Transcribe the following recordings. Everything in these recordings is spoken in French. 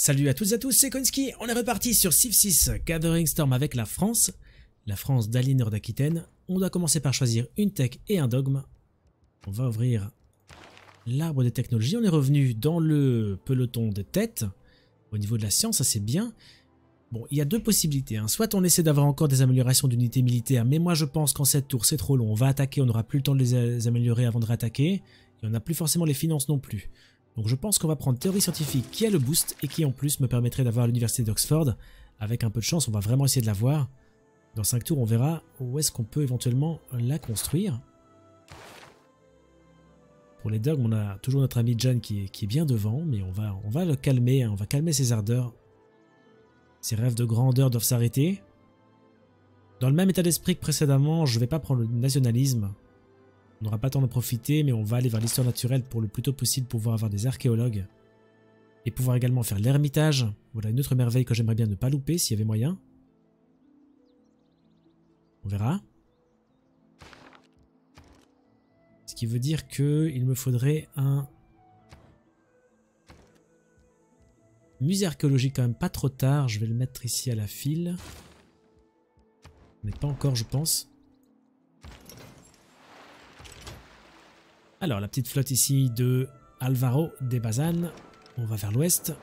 Salut à toutes et à tous, c'est Konski, on est reparti sur Civ 6 Gathering Storm avec la France d'Aliénor d'Aquitaine. On doit commencer par choisir une tech et un dogme. On va ouvrir l'arbre des technologies. On est revenu dans le peloton de tête. Au niveau de la science, ça c'est bien. Bon, il y a deux possibilités, hein. Soit on essaie d'avoir encore des améliorations d'unités militaires, mais moi je pense qu'en cette tour c'est trop long. On va attaquer, on n'aura plus le temps de les améliorer avant de réattaquer. Et on n'a plus forcément les finances non plus. Donc je pense qu'on va prendre théorie scientifique qui a le boost et qui en plus me permettrait d'avoir l'université d'Oxford. Avec un peu de chance, on va vraiment essayer de l'avoir. Dans 5 tours, on verra où est-ce qu'on peut éventuellement la construire. Pour les dogmes, on a toujours notre ami John qui est bien devant, mais on va le calmer, hein, on va calmer ses ardeurs. Ses rêves de grandeur doivent s'arrêter. Dans le même état d'esprit que précédemment, je ne vais pas prendre le nationalisme. On n'aura pas le temps d'en profiter, mais on va aller vers l'histoire naturelle pour le plus tôt possible pour pouvoir avoir des archéologues. Et pouvoir également faire l'ermitage. Voilà une autre merveille que j'aimerais bien ne pas louper s'il y avait moyen. On verra. Ce qui veut dire qu'il me faudrait un musée archéologique quand même pas trop tard. Je vais le mettre ici à la file. Mais pas encore, je pense. Alors, la petite flotte ici de Alvaro de Bazan. On va vers l'ouest.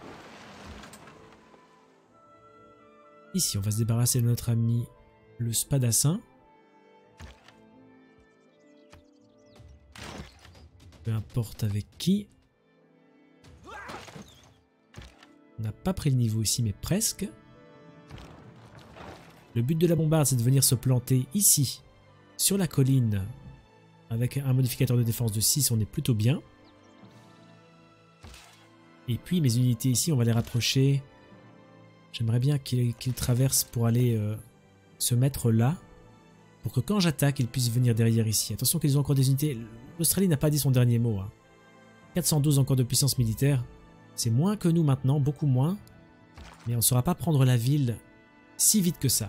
Ici, on va se débarrasser de notre ami le Spadassin. Peu importe avec qui. On n'a pas pris le niveau ici, mais presque. Le but de la bombarde, c'est de venir se planter ici, sur la colline. Avec un modificateur de défense de 6, on est plutôt bien. Et puis mes unités ici, on va les rapprocher. J'aimerais bien qu'ils traversent pour aller se mettre là. Pour que quand j'attaque, ils puissent venir derrière ici. Attention qu'ils ont encore des unités. L'Australie n'a pas dit son dernier mot, hein. 412 encore de puissance militaire. C'est moins que nous maintenant, beaucoup moins. Mais on ne saura pas prendre la ville si vite que ça.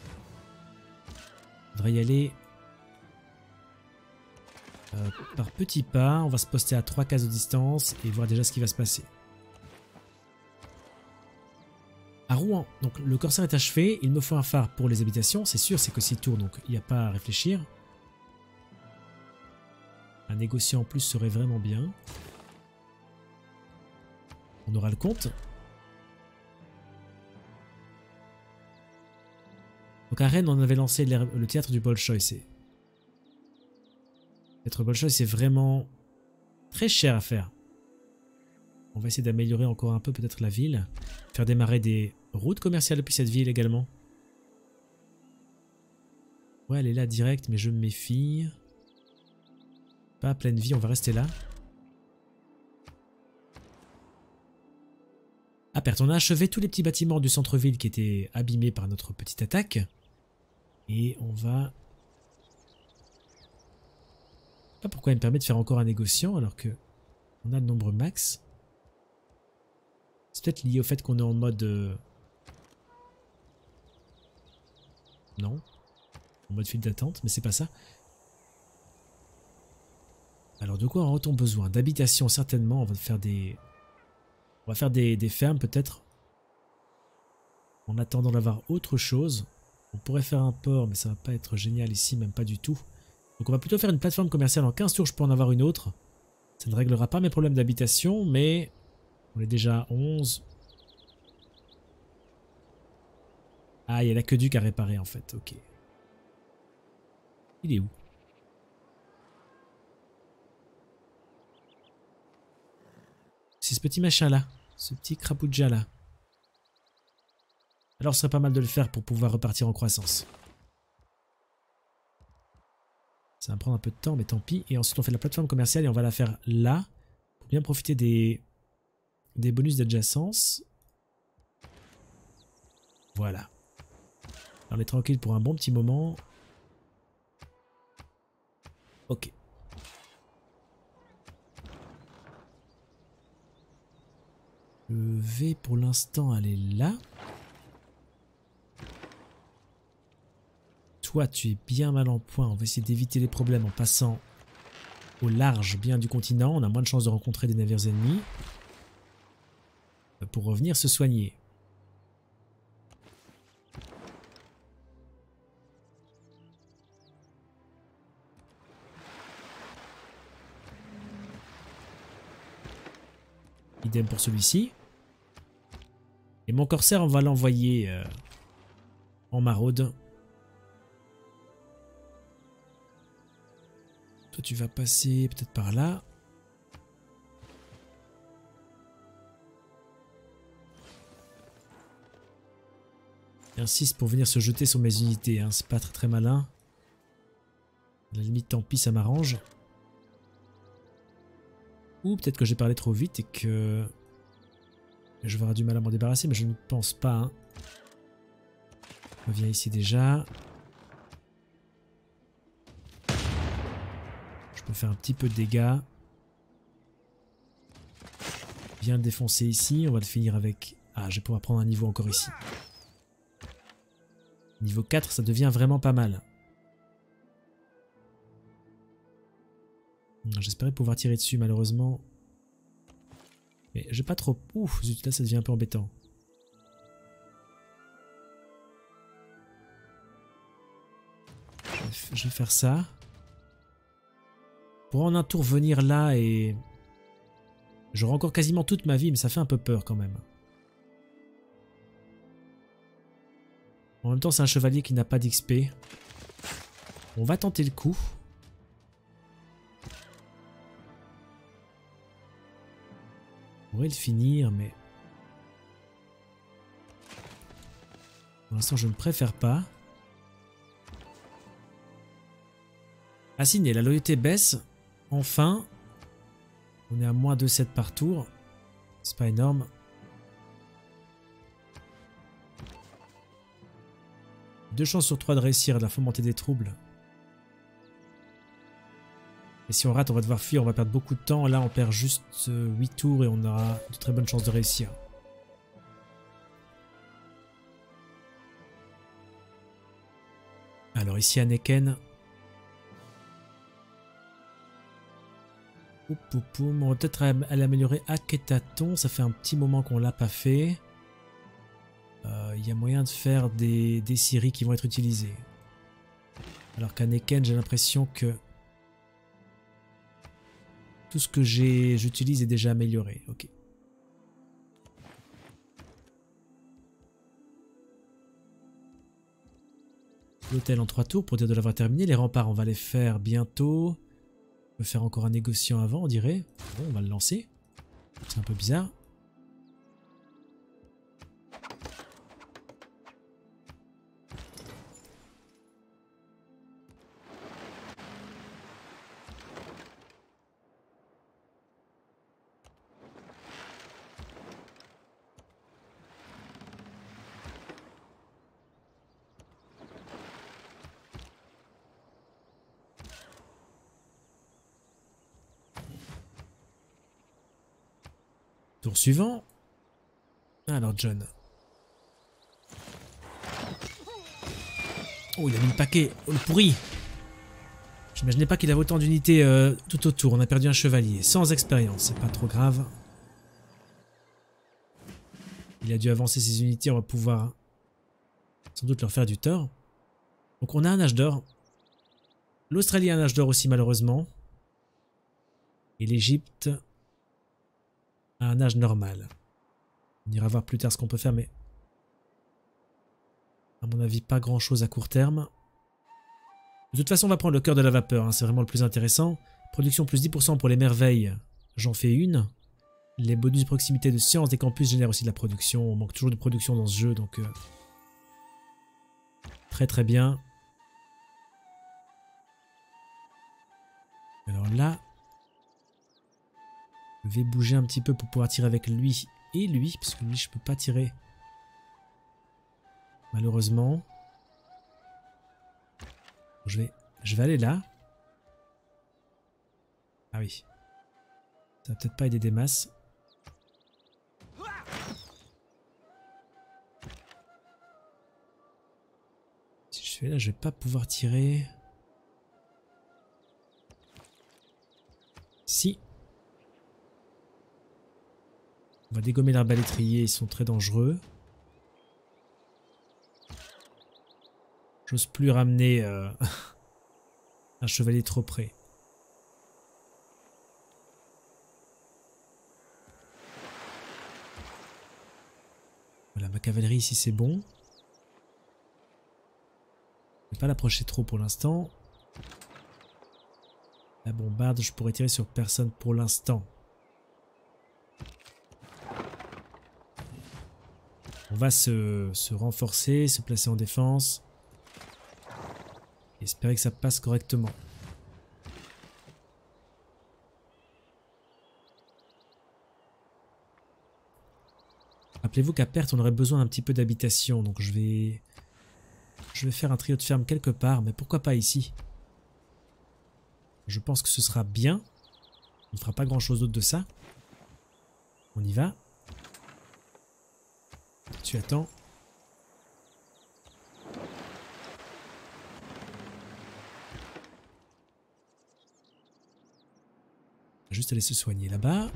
Il faudrait y aller... par petits pas, on va se poster à 3 cases de distance et voir déjà ce qui va se passer. À Rouen, donc le corsaire est achevé, il me faut un phare pour les habitations, c'est sûr, c'est que 6 tours, donc il n'y a pas à réfléchir. Un négociant en plus serait vraiment bien. On aura le compte. Donc à Rennes, on avait lancé le théâtre du Bolchoï, c'est... Être Bolchoï, c'est vraiment très cher à faire. On va essayer d'améliorer encore un peu peut-être la ville. Faire démarrer des routes commerciales depuis cette ville également. Ouais, elle est là direct, mais je me méfie. Pas à pleine vie, on va rester là. Ah, perte, on a achevé tous les petits bâtiments du centre-ville qui étaient abîmés par notre petite attaque. Et on va... Pas pourquoi il me permet de faire encore un négociant alors que on a le nombre max. C'est peut-être lié au fait qu'on est en mode... Non. En mode file d'attente, mais c'est pas ça. Alors de quoi aura-t-on besoin? D'habitation certainement, on va faire des... On va faire des fermes peut-être. En attendant d'avoir autre chose. On pourrait faire un port, mais ça va pas être génial ici, même pas du tout. Donc on va plutôt faire une plateforme commerciale. En 15 tours, je peux en avoir une autre. Ça ne réglera pas mes problèmes d'habitation, mais on est déjà à 11. Ah, il y a l'aqueduc à réparer en fait, ok. Il est où? C'est ce petit machin là, ce petit crapouja là. Alors ce serait pas mal de le faire pour pouvoir repartir en croissance. Ça va prendre un peu de temps, mais tant pis. Et ensuite, on fait la plateforme commerciale et on va la faire là. Pour bien profiter des bonus d'adjacence. Voilà. On est tranquille pour un bon petit moment. Ok. Je vais pour l'instant aller là. Toi, tu es bien mal en point. On va essayer d'éviter les problèmes en passant au large bien du continent. On a moins de chances de rencontrer des navires ennemis. pour revenir se soigner. Idem pour celui-ci. Et mon corsaire, on va l'envoyer en maraude. Toi, tu vas passer peut-être par là. Il insiste pour venir se jeter sur mes unités. Hein. C'est pas très très malin. À la limite, tant pis, ça m'arrange. Ou peut-être que j'ai parlé trop vite et que je vais avoir du mal à m'en débarrasser, mais je ne pense pas. Hein. On revient ici déjà. Je peux faire un petit peu de dégâts. Bien le défoncer ici. On va le finir avec... Ah, je vais pouvoir prendre un niveau encore ici. Niveau 4, ça devient vraiment pas mal. J'espérais pouvoir tirer dessus, malheureusement. Mais j'ai pas trop... Ouf, zut, là ça devient un peu embêtant. Je vais faire ça. Pour en un tour venir là et... J'aurai encore quasiment toute ma vie, mais ça fait un peu peur quand même. En même temps, c'est un chevalier qui n'a pas d'XP. On va tenter le coup. On pourrait le finir, mais... Pour l'instant, je ne préfère pas. Assigné, la loyauté baisse. Enfin. On est à moins 2,7 par tour. C'est pas énorme. Deux chances sur 3 de réussir à la fomenter des troubles. Et si on rate, on va devoir fuir, on va perdre beaucoup de temps. Là, on perd juste 8 tours et on aura de très bonnes chances de réussir. Alors ici, Anneken. On va peut-être aller améliorer Akhenaton. Ça fait un petit moment qu'on l'a pas fait. Il y a moyen de faire des scieries qui vont être utilisées. Alors qu'Anneken, j'ai l'impression que tout ce que j'utilise est déjà amélioré. Ok. L'hôtel en 3 tours pour dire de l'avoir terminé. Les remparts, on va les faire bientôt. On peut faire encore un négociant avant, on dirait. Bon, on va le lancer. C'est un peu bizarre. Tour suivant. Alors John. Oh, il a mis le paquet. Oh, le pourri. J'imaginais pas qu'il avait autant d'unités tout autour. On a perdu un chevalier. Sans expérience. C'est pas trop grave. Il a dû avancer ses unités. On va pouvoir sans doute leur faire du tort. Donc on a un âge d'or. L'Australie a un âge d'or aussi malheureusement. Et l'Égypte a un âge normal. On ira voir plus tard ce qu'on peut faire, mais à mon avis pas grand chose à court terme. De toute façon on va prendre le cœur de la vapeur, hein, c'est vraiment le plus intéressant. Production plus 10% pour les merveilles, j'en fais une. Les bonus de proximité de science des campus génèrent aussi de la production. On manque toujours de production dans ce jeu, donc très très bien. Alors là, je vais bouger un petit peu pour pouvoir tirer avec lui et lui, parce que lui je peux pas tirer. Malheureusement. Je vais aller là. Ah oui. Ça va peut-être pas aider des masses. Si je fais là, je vais pas pouvoir tirer. Si. va dégommer l'arbalétrier, ils sont très dangereux. J'ose plus ramener un chevalier trop près. Voilà, ma cavalerie ici c'est bon. Je ne vais pas l'approcher trop pour l'instant. La bombarde, je pourrais tirer sur personne pour l'instant. On va se renforcer, se placer en défense. Et espérer que ça passe correctement. Rappelez-vous qu'à Perth, on aurait besoin d'un petit peu d'habitation. Donc je vais faire un trio de ferme quelque part. Mais pourquoi pas ici? Je pense que ce sera bien. On ne fera pas grand chose d'autre de ça. On y va. Tu attends. Juste aller se soigner là-bas.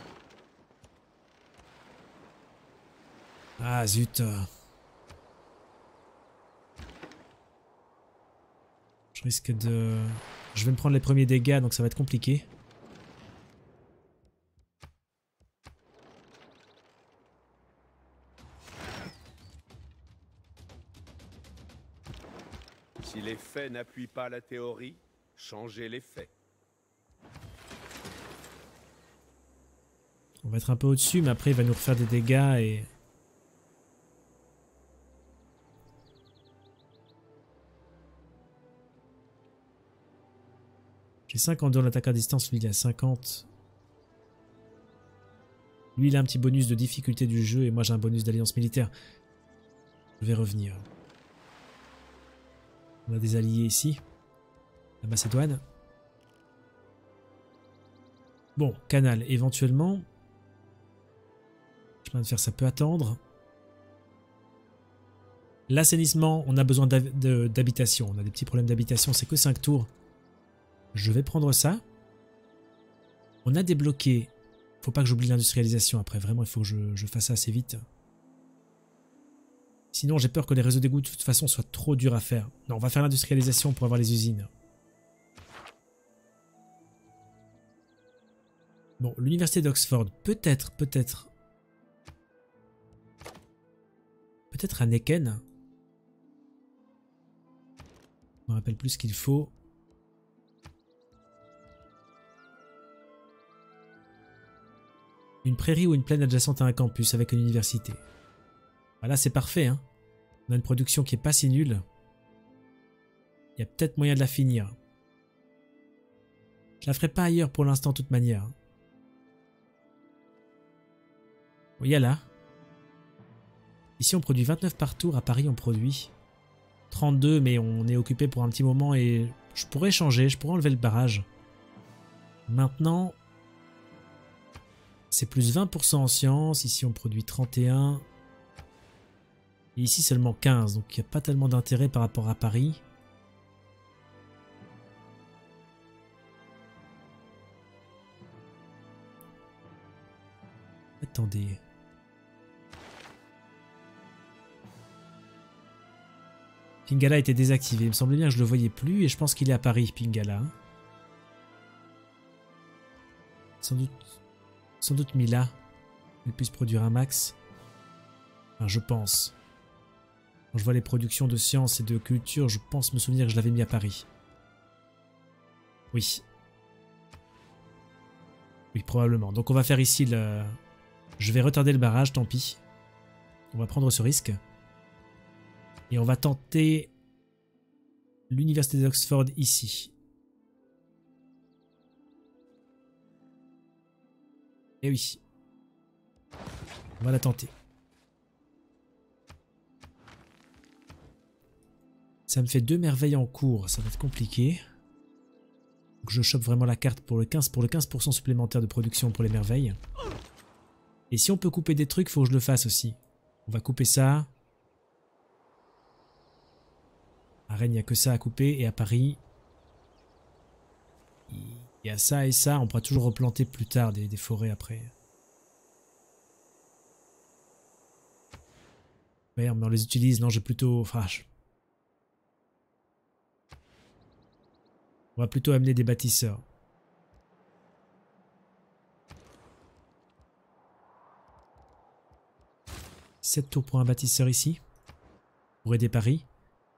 Ah zut. Je risque de... Je vais me prendre les premiers dégâts donc ça va être compliqué. Si les faits n'appuient pas la théorie, changez les faits. On va être un peu au-dessus, mais après il va nous refaire des dégâts et... J'ai 50 dans l'attaque à distance, lui il a 50. Lui il a un petit bonus de difficulté du jeu et moi j'ai un bonus d'alliance militaire. Je vais revenir. On a des alliés ici. La Macédoine. Bon, canal éventuellement. Chemin de fer ça peut attendre. L'assainissement, on a besoin d'habitation. On a des petits problèmes d'habitation, c'est que 5 tours. Je vais prendre ça. On a débloqué. Faut pas que j'oublie l'industrialisation après. Vraiment, il faut que je fasse ça assez vite. Sinon, j'ai peur que les réseaux d'égout de toute façon soient trop durs à faire. Non, on va faire l'industrialisation pour avoir les usines. Bon, l'université d'Oxford, peut-être à Necken. Je me rappelle plus ce qu'il faut. Une prairie ou une plaine adjacente à un campus avec une université. Voilà, c'est parfait, hein. On a une production qui est pas si nulle. Il y a peut-être moyen de la finir. Je la ferai pas ailleurs pour l'instant, de toute manière. Bon, il y a là. Ici, on produit 29 par tour. À Paris, on produit 32, mais on est occupé pour un petit moment et je pourrais changer, je pourrais enlever le barrage. Maintenant, c'est plus 20% en sciences. Ici, on produit 31. Et ici, seulement 15. Donc, il n'y a pas tellement d'intérêt par rapport à Paris. Attendez. Pingala était désactivé. Il me semblait bien que je le voyais plus et je pense qu'il est à Paris, Pingala. Sans doute mis là. Il puisse produire un max. Enfin, je pense. Quand je vois les productions de sciences et de culture, je pense me souvenir que je l'avais mis à Paris. Oui. Oui, probablement. Donc on va faire ici le... Je vais retarder le barrage, tant pis. On va prendre ce risque. Et on va tenter l'université d'Oxford ici. Et oui. On va la tenter. Ça me fait 2 merveilles en cours, ça va être compliqué. Donc je chope vraiment la carte pour le 15% supplémentaire de production pour les merveilles. Et si on peut couper des trucs, il faut que je le fasse aussi. On va couper ça. À Rennes, il n'y a que ça à couper. Et à Paris, il y a ça et ça. On pourra toujours replanter plus tard des forêts après. Merde, mais on les utilise. Non, j'ai plutôt... Enfin, on va plutôt amener des bâtisseurs. « 7 tours pour un bâtisseur ici. Pour aider Paris.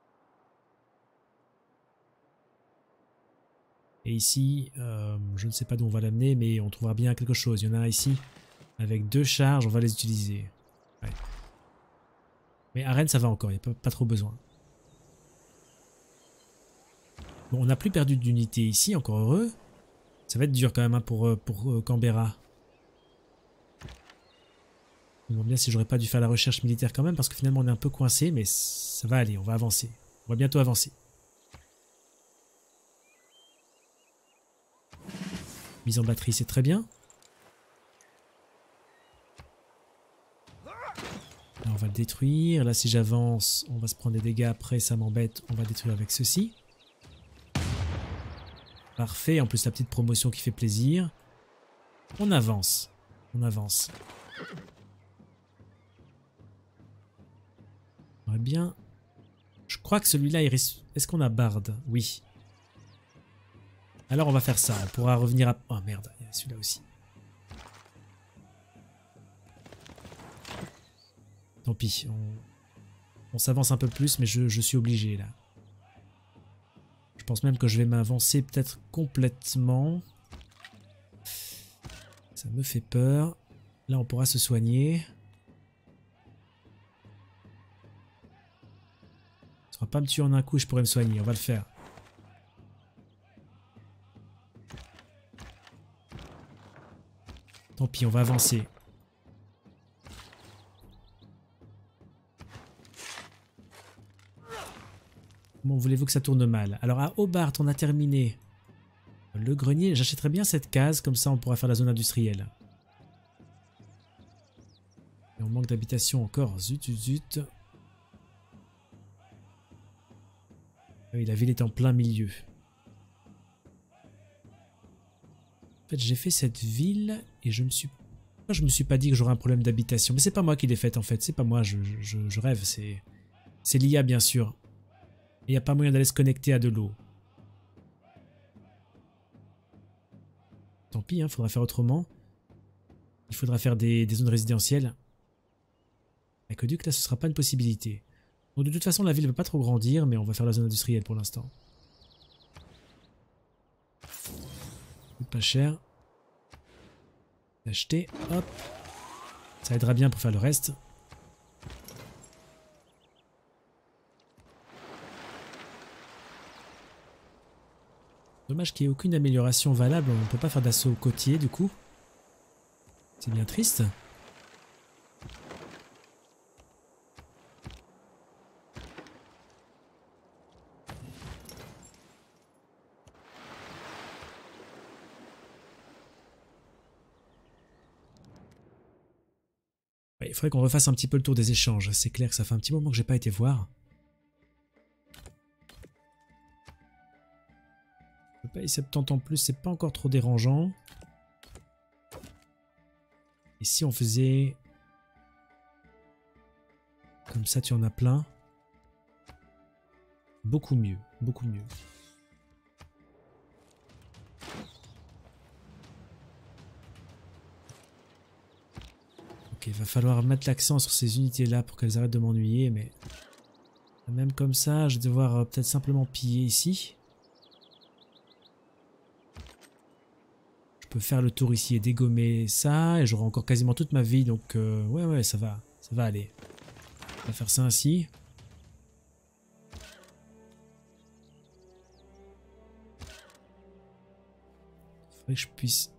Et ici, je ne sais pas d'où on va l'amener, mais on trouvera bien quelque chose. Il y en a un ici avec 2 charges, on va les utiliser. Ouais. Mais à Rennes, ça va encore, il n'y a pas trop besoin. Bon, on n'a plus perdu d'unité ici, encore heureux. Ça va être dur quand même hein, pour Canberra. Je me demande bien si j'aurais pas dû faire la recherche militaire quand même, parce que finalement on est un peu coincé, mais ça va aller, on va avancer. On va bientôt avancer. Mise en batterie, c'est très bien. Là, on va le détruire. Là, si j'avance, on va se prendre des dégâts après, ça m'embête. On va détruire avec ceci. Parfait, en plus la petite promotion qui fait plaisir. On avance. On avance. On va bien. Je crois que celui-là, il risque... Est-ce qu'on a Bard? Oui. Alors on va faire ça. On pourra revenir à... Oh merde, il y a celui-là aussi. Tant pis. On s'avance un peu plus, mais je suis obligé là. Je pense même que je vais m'avancer peut-être complètement. Ça me fait peur. Là, on pourra se soigner. Ça va pas me tuer en un coup, je pourrais me soigner. On va le faire. Tant pis, on va avancer. Comment voulez-vous que ça tourne mal? Alors à Hobart, on a terminé le grenier. J'achèterais bien cette case, comme ça on pourra faire la zone industrielle. Et on manque d'habitation encore. Zut, zut, zut. Oui, la ville est en plein milieu. En fait, j'ai fait cette ville et je me suis pas dit que j'aurais un problème d'habitation. Mais c'est pas moi qui l'ai faite en fait. C'est pas moi, je rêve. C'est l'IA bien sûr. Il n'y a pas moyen d'aller se connecter à de l'eau. Tant pis, il faudra faire autrement. Il faudra faire des zones résidentielles. Aqueduc, là, ce sera pas une possibilité. Bon, de toute façon, la ville ne va pas trop grandir, mais on va faire la zone industrielle pour l'instant. Pas cher. Acheter, hop. Ça aidera bien pour faire le reste. Dommage qu'il n'y ait aucune amélioration valable, on ne peut pas faire d'assaut côtier du coup. C'est bien triste. Ouais, il faudrait qu'on refasse un petit peu le tour des échanges. C'est clair que ça fait un petit moment que j'ai pas été voir. Je paye 70 en plus, c'est pas encore trop dérangeant. Et si on faisait... Comme ça, tu en as plein. Beaucoup mieux, beaucoup mieux. Ok, il va falloir mettre l'accent sur ces unités-là pour qu'elles arrêtent de m'ennuyer, mais... Même comme ça, je vais devoir peut-être simplement piller ici. Je peux faire le tour ici et dégommer ça, et j'aurai encore quasiment toute ma vie, donc ouais, ça va aller. On va faire ça ainsi. Il faudrait que je puisse...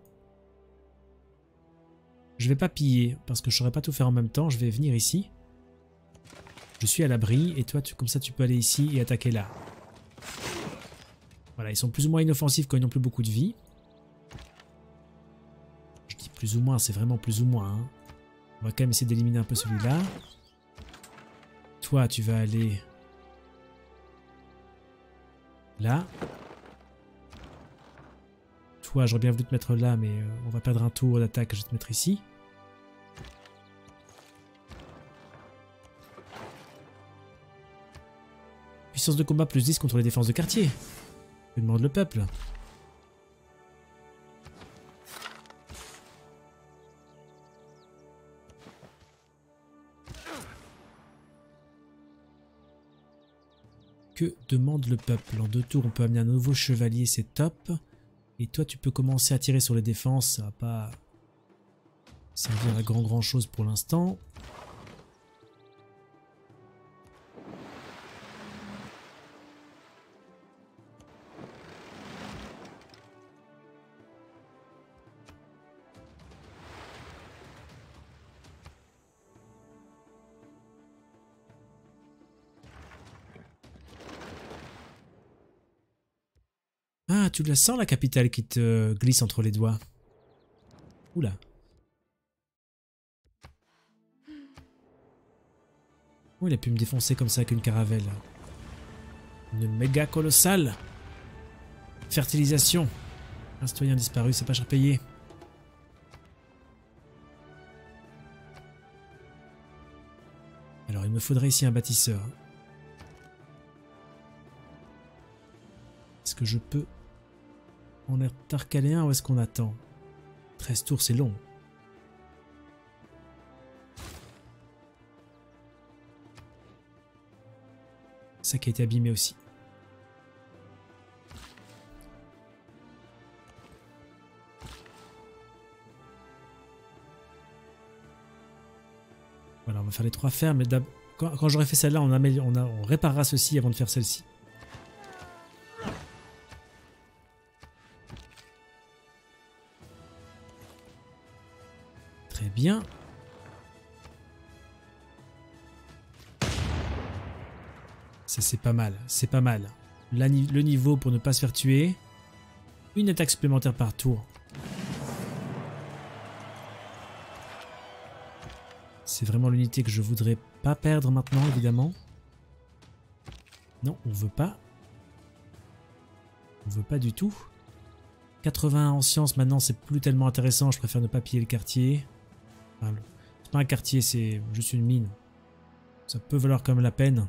Je vais pas piller, parce que je ne saurais pas tout faire en même temps, je vais venir ici. Je suis à l'abri, et toi, comme ça, tu peux aller ici et attaquer là. Voilà, ils sont plus ou moins inoffensifs quand ils n'ont plus beaucoup de vie. Je dis plus ou moins, c'est vraiment plus ou moins. Hein. On va quand même essayer d'éliminer un peu celui-là. Toi, tu vas aller... là. Toi, j'aurais bien voulu te mettre là, mais on va perdre un tour d'attaque, je vais te mettre ici. Puissance de combat plus 10 contre les défenses de quartier. Que demande le peuple? Que demande le peuple? En 2 tours, on peut amener un nouveau chevalier, c'est top. Et toi, tu peux commencer à tirer sur les défenses. Ça va pas servir à grand chose pour l'instant. Ah, tu la sens la capitale qui te glisse entre les doigts. Oula. Oh, il a pu me défoncer comme ça avec une caravelle. Une méga colossale. Fertilisation. Un citoyen disparu, c'est pas cher payé. Alors, il me faudrait ici un bâtisseur. Est-ce que je peux en être tarcaléen ou est-ce qu'on attend? 13 tours, c'est long. Ça qui a été abîmé aussi. Voilà, on va faire les 3 fermes. Mais quand j'aurai fait celle-là, on réparera ceci avant de faire celle-ci. Très bien. Ça c'est pas mal, c'est pas mal. Le niveau pour ne pas se faire tuer. Une attaque supplémentaire par tour. C'est vraiment l'unité que je voudrais pas perdre maintenant, évidemment. Non, on veut pas. On veut pas du tout. 80 en science maintenant, c'est plus tellement intéressant. Je préfère ne pas piller le quartier. Enfin, c'est pas un quartier, c'est juste une mine. Ça peut valoir quand même la peine.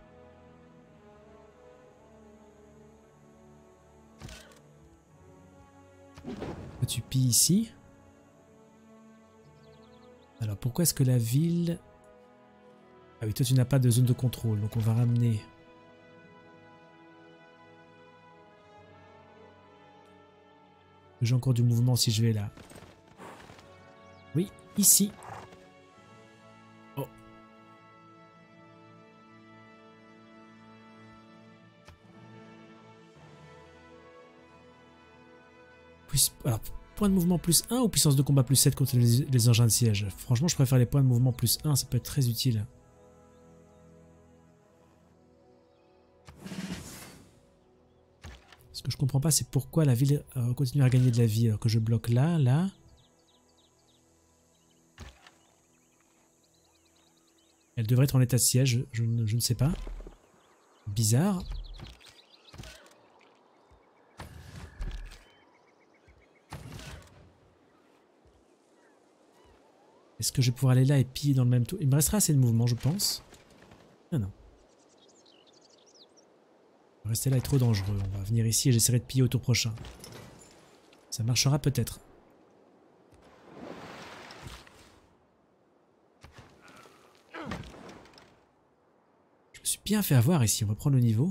Tu pilles ici. Alors pourquoi est-ce que la ville... Ah oui, toi tu n'as pas de zone de contrôle, donc on va ramener... J'ai encore du mouvement si je vais là. Oui, ici. Oh. Alors, point de mouvement plus 1 ou puissance de combat plus 7 contre les engins de siège? Franchement, je préfère les points de mouvement plus 1, ça peut être très utile. Ce que je comprends pas, c'est pourquoi la ville continue à gagner de la vie alors que je bloque là, là. Elle devrait être en état de siège, je ne sais pas. Bizarre. Est-ce que je vais pouvoir aller là et piller dans le même tour? Il me restera assez de mouvement, je pense. Ah non. Rester là est trop dangereux. On va venir ici et j'essaierai de piller au tour prochain. Ça marchera peut-être. Je me suis bien fait avoir ici. On va prendre le niveau.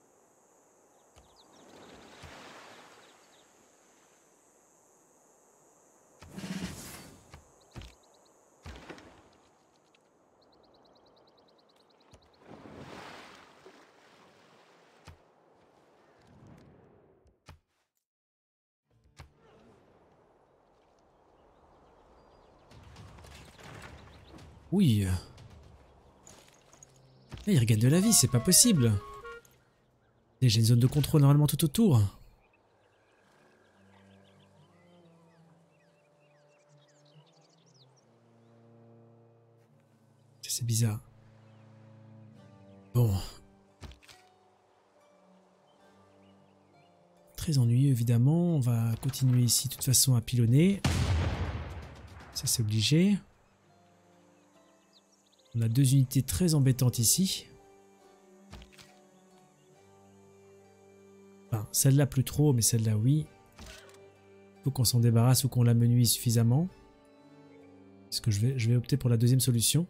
Oui. Là, il regagne de la vie, c'est pas possible. Et j'ai une zone de contrôle normalement tout autour. C'est bizarre. Bon. Très ennuyeux évidemment. On va continuer ici de toute façon à pilonner. Ça c'est obligé. On a 2 unités très embêtantes ici. Celle-là plus trop, mais celle-là oui. Faut qu'on s'en débarrasse ou qu'on l'amenuise suffisamment. Est-ce que je vais opter pour la deuxième solution.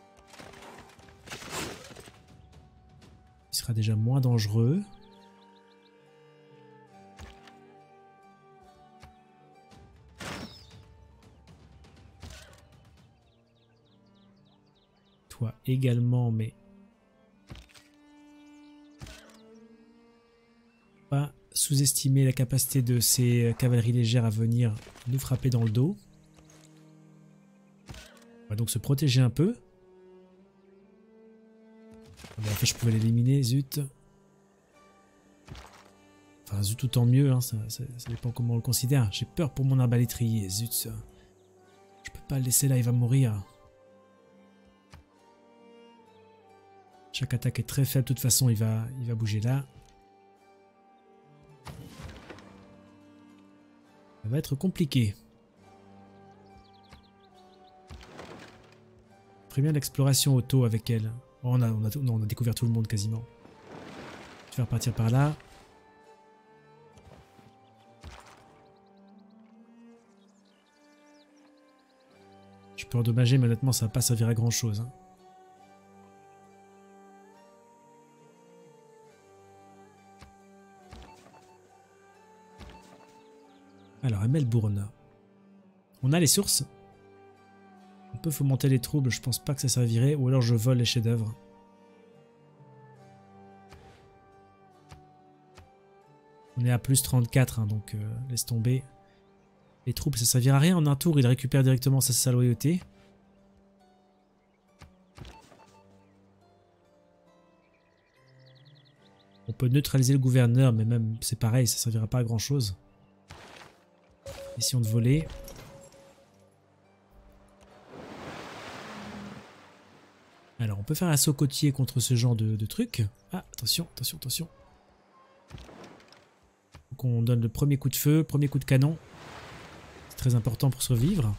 Il sera déjà moins dangereux. Toi également, mais pas sous-estimer la capacité de ces cavaleries légères à venir nous frapper dans le dos. On va donc se protéger un peu. Mais en fait, je pouvais l'éliminer, zut. Enfin, zut, tout en mieux, hein, ça dépend comment on le considère. J'ai peur pour mon arbalétrier, zut. Je peux pas le laisser là, il va mourir. Chaque attaque est très faible, de toute façon, il va bouger là. Ça va être compliqué. Très bien l'exploration auto avec elle. Oh, on a découvert tout le monde quasiment. Je vais faire partir par là. Je peux endommager, mais honnêtement, ça va pas servir à grand chose. Hein. Alors, à Melbourne. On a les sources. On peut fomenter les troubles, je pense pas que ça servirait. Ou alors je vole les chefs-d'œuvre. On est à plus 34, hein, donc laisse tomber. Les troubles, ça servira à rien. En un tour, il récupère directement sa loyauté. On peut neutraliser le gouverneur, mais même c'est pareil, ça servira pas à grand chose. Mission de voler. Alors, on peut faire un saut côtier contre ce genre de trucs. Ah, attention, attention, attention. Donc on donne le premier coup de feu, premier coup de canon. C'est très important pour survivre.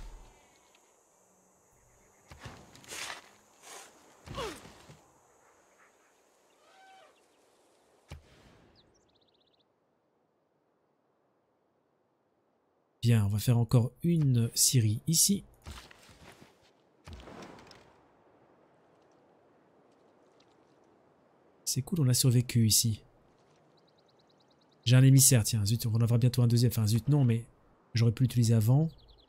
Bien, on va faire encore une scierie ici. C'est cool, on a survécu ici. J'ai un émissaire, tiens, zut, on en aura bientôt un deuxième. Enfin, zut, non, mais j'aurais pu l'utiliser avant.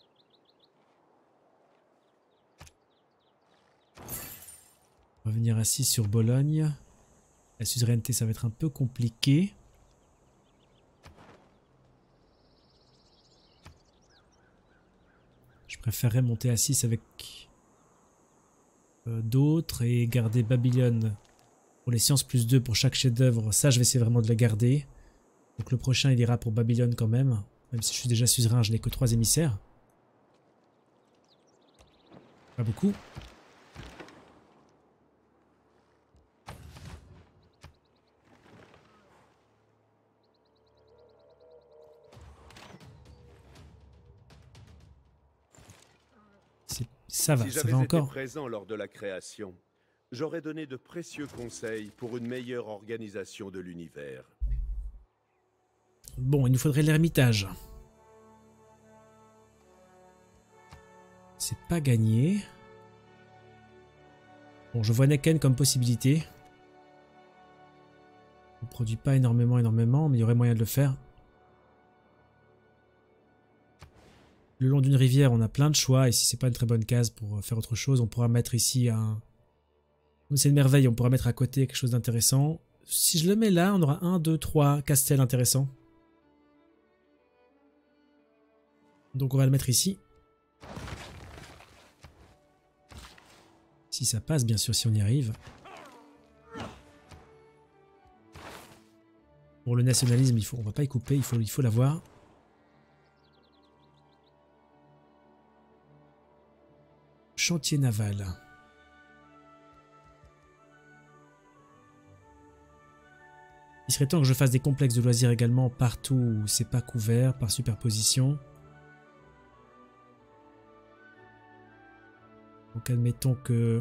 On va venir assis sur Bologne. La suzeraineté, ça va être un peu compliqué. Je préférerais monter à 6 avec d'autres et garder Babylone pour les sciences plus 2 pour chaque chef-d'œuvre. Ça, je vais essayer vraiment de le garder. Donc le prochain, il ira pour Babylone quand même. Même si je suis déjà suzerain, je n'ai que 3 émissaires. Pas beaucoup. Ça va, si ça j'avais va été encore. présent lors de la création, j'aurais donné de précieux conseils pour une meilleure organisation de l'univers. Bon, il nous faudrait l'ermitage. C'est pas gagné. Bon, je vois Necken comme possibilité. On produit pas énormément, mais il y aurait moyen de le faire. Le long d'une rivière, on a plein de choix. Et si c'est pas une très bonne case pour faire autre chose, on pourra mettre ici un... Comme c'est une merveille, on pourra mettre à côté quelque chose d'intéressant. Si je le mets là, on aura 1, 2, 3 castels intéressants. Donc on va le mettre ici. Si ça passe, bien sûr, si on y arrive. Pour le nationalisme, on va pas y couper, il faut l'avoir. Chantier naval. Il serait temps que je fasse des complexes de loisirs également partout où c'est pas couvert par superposition. Donc admettons que...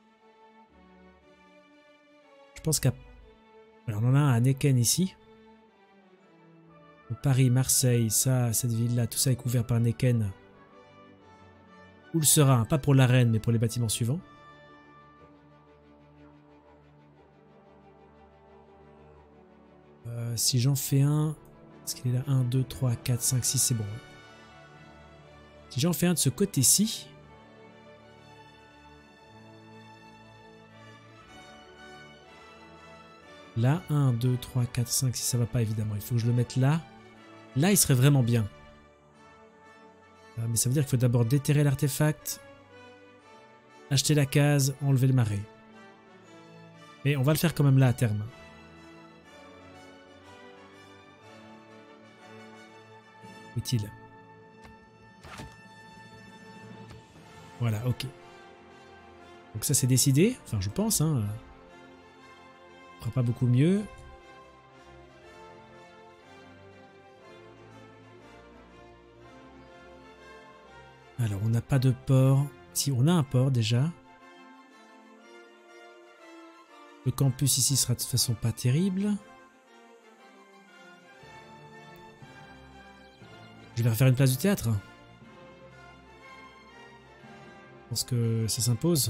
Je pense qu'à... On en a un à Necken ici. Donc Paris, Marseille, ça, cette ville-là, tout ça est couvert par Neken. Où le sera, hein, pas pour l'arène, mais pour les bâtiments suivants. Si j'en fais un... Est-ce qu'il est là? 1, 2, 3, 4, 5, 6, c'est bon. Si j'en fais un de ce côté-ci... Là, 1, 2, 3, 4, 5, 6, ça va pas évidemment. Il faut que je le mette là. Là, il serait vraiment bien. Mais ça veut dire qu'il faut d'abord déterrer l'artefact, acheter la case, enlever le marais. Mais on va le faire quand même là à terme. Où est-il? Voilà, ok. Donc ça c'est décidé. Enfin je pense, hein. On fera pas beaucoup mieux. Alors, on n'a pas de port. Si, on a un port déjà. Le campus ici sera de toute façon pas terrible. Je vais refaire une place du théâtre. Je pense que ça s'impose.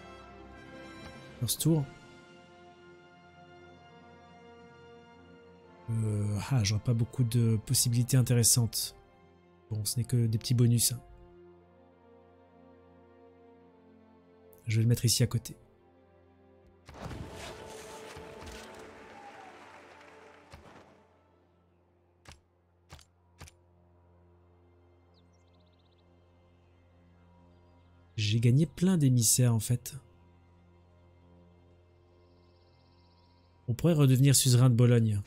First tour. J'aurai pas beaucoup de possibilités intéressantes. Bon, ce n'est que des petits bonus. Hein. Je vais le mettre ici à côté. J'ai gagné plein d'émissaires en fait. On pourrait redevenir suzerain de Bologne.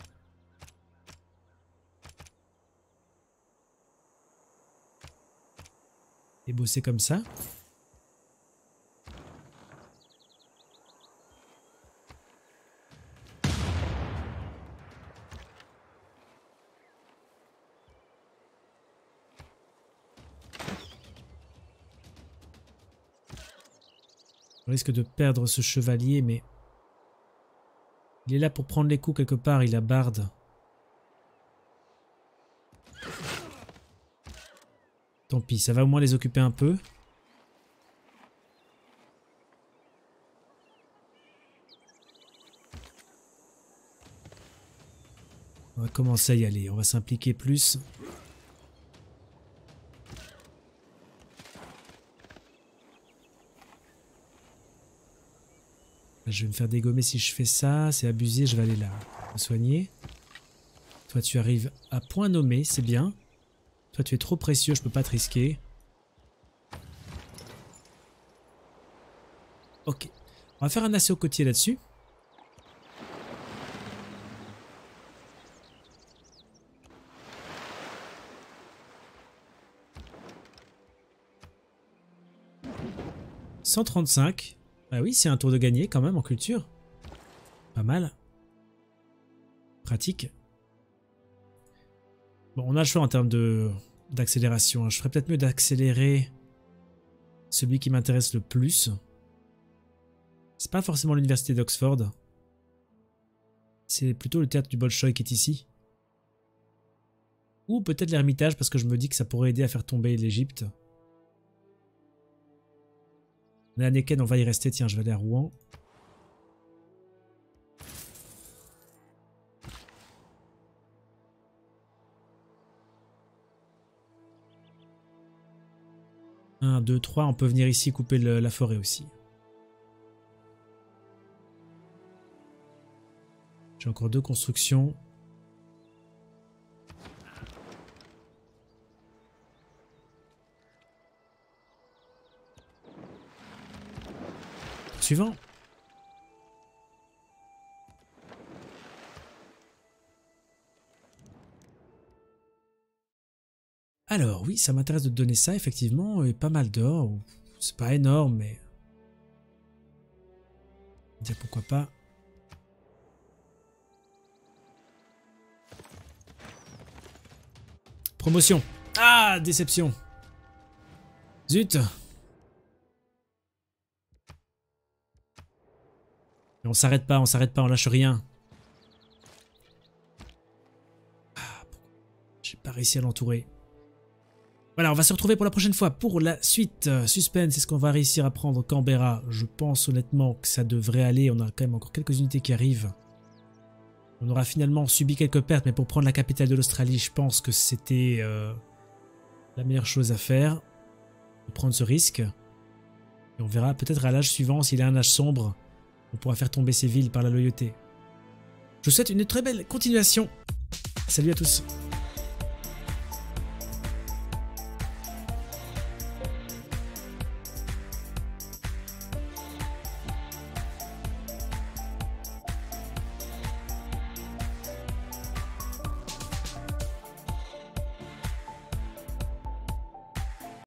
Et bosser comme ça. On risque de perdre ce chevalier, mais il est là pour prendre les coups quelque part, il a barde. Tant pis, ça va au moins les occuper un peu. On va commencer à y aller, on va s'impliquer plus. Je vais me faire dégommer si je fais ça, c'est abusé, je vais aller là. Me soigner. Toi tu arrives à point nommé, c'est bien. Toi tu es trop précieux, je peux pas te risquer. Ok. On va faire un assaut côtier là-dessus. « 135. Ah oui, c'est un tour de gagné quand même en culture. Pas mal. Pratique. Bon, on a le choix en termes d'accélération. Je ferais peut-être mieux d'accélérer celui qui m'intéresse le plus. C'est pas forcément l'université d'Oxford. C'est plutôt le théâtre du Bolchoï qui est ici. Ou peut-être l'Ermitage parce que je me dis que ça pourrait aider à faire tomber l'Égypte. On est à Neken, on va y rester. Tiens, je vais aller à Rouen. Un, deux, trois. On peut venir ici couper la forêt aussi. J'ai encore 2 constructions. Suivant. Alors oui, ça m'intéresse de te donner ça effectivement, et pas mal d'or. C'est pas énorme, mais dire pourquoi pas. Promotion. Ah, déception. Zut. Mais on s'arrête pas, on lâche rien. réussi à l'entourer. Voilà, on va se retrouver pour la prochaine fois pour la suite. Suspense, est-ce qu'on va réussir à prendre Canberra? Je pense honnêtement que ça devrait aller. On a quand même encore quelques unités qui arrivent. On aura finalement subi quelques pertes, mais pour prendre la capitale de l'Australie, je pense que c'était la meilleure chose à faire. De prendre ce risque. Et on verra peut-être à l'âge suivant, s'il a un âge sombre, on pourra faire tomber ces villes par la loyauté. Je vous souhaite une très belle continuation. Salut à tous.